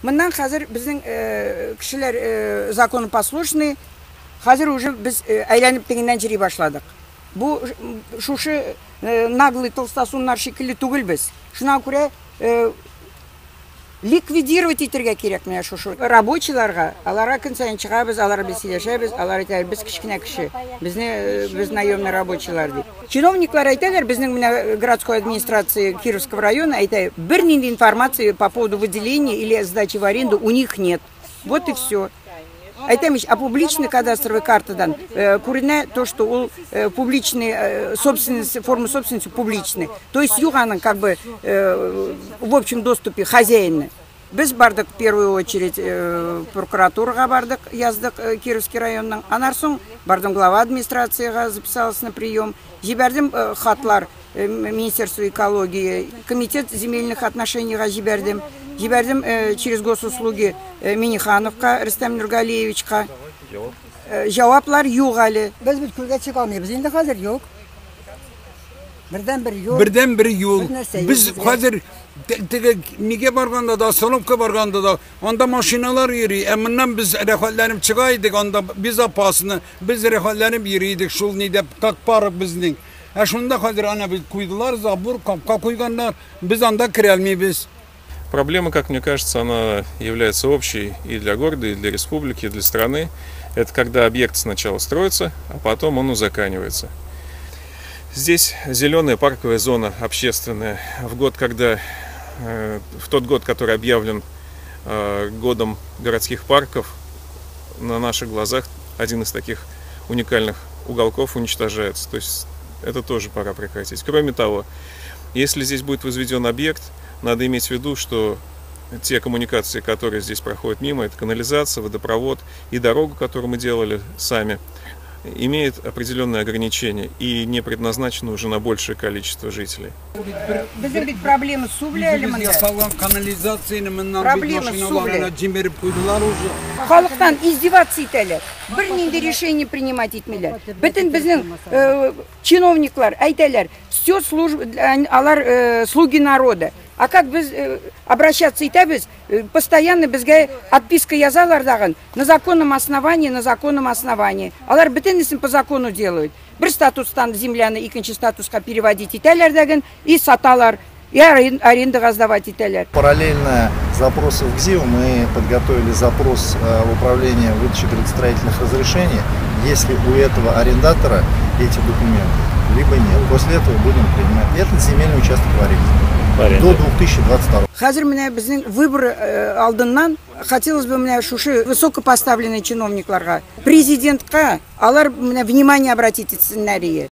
Мындан хәзер безнең кешеләр законопослушный, хәзер уже без әйләнеп дигәннән җыри башладык. Бу шушы наглый толстосуннар шикелле түгел без. Шуңа күрә ликвидировать итәргә кирәк менә шушы рабочийларга. Аларга көн сайын чыгабыз, алар белән сөйләшәбез, алар әйтәләр, без кечкенә кеше, без наемный рабочийлар дип. Чиновниклар әйтәләр, безнең менә городской администрация Кировского района әйтә, бернинди информация по поводу выделения или сдачи в аренду у них нет. Вот и все. Айтамич, а публичный кадастровый картадан курина то, что у публичной собственности, формы собственности публичные. То есть юганың как бы в общем доступе хозяина. Без бардык в первую очередь прокуратурага бардык, яздык Кировский районның. Анарсың бардым глава администрацияга записалась на прием. Жибердим хатлар Министерство экологии, комитет земельных отношений жибердим. Жибердим через госуслуги Минихановка, Рустам Нургалиевичка. Жауаплар юк әле. Без бит күлгә чыга алмыйбыз, инде хәзер юк. Бердән-бер юк. Бердән-бер юк. Без хәзер нигә барганда да, Соломка барганда да, анда машиналар йөри. Моннан без рәхәтләрем чыга идек, анда без апасыны, без рәхәтләрем йөри идек, шул ни дип как парк безнең. Шунда хәзер ана бит куйдылар, забур, капка куйганнар, без анда кирә алмыйбыз. Проблема, как мне кажется, она является общей и для города, и для республики, и для страны. Это когда объект сначала строится, а потом он узаконивается. Здесь зеленая парковая зона общественная. В тот год, который объявлен годом городских парков, на наших глазах один из таких уникальных уголков уничтожается. То есть это тоже пора прекратить. Кроме того, если здесь будет возведен объект, надо иметь в виду, что те коммуникации, которые здесь проходят мимо, это канализация, водопровод и дорогу, которую мы делали сами, имеет определенные ограничения и не предназначены уже на большее количество жителей. Проблемы с Халыктан издеваться итәләр. Бернинди решение принимать итмиләр. Бөтен безнең чиновниклар әйтәләр, все службы, алар слуги народа. А как без обращаться итәбез, постоянно безгә отписка язалар дагын на законном основании. Алар бөтенесен по закону делают. Бер статустан земляны икенче статуска переводить итәләр дагын и саталар. И арендага сдавать итәләр. Параллельно запросу в ГЗИУ мы подготовили запрос в управление выдачи градостроительных разрешений, если у этого арендатора эти документы, либо нет. После этого будем принимать. Это земельный участок в аренде. До 2022. Хәзер менә безнең выбор алдыннан хотелось бы менә шушы высокопоставленные чиновникларга, президентка, алар менә внимание обратить итсеннәр.